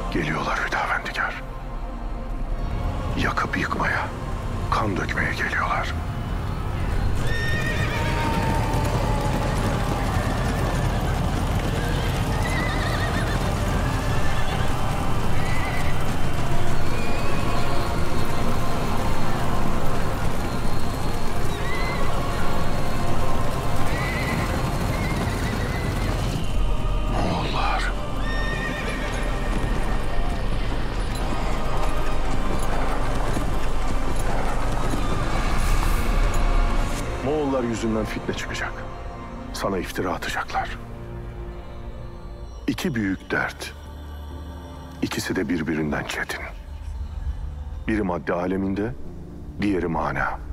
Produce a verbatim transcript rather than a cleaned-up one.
Geliyorlar Hüdavendigar. Yakıp yıkmaya, kan dökmeye geliyorlar. Moğollar. Moğollar yüzünden fitne çıkacak. Sana iftira atacaklar. İki büyük dert. İkisi de birbirinden çetin. Biri madde aleminde, diğeri mana.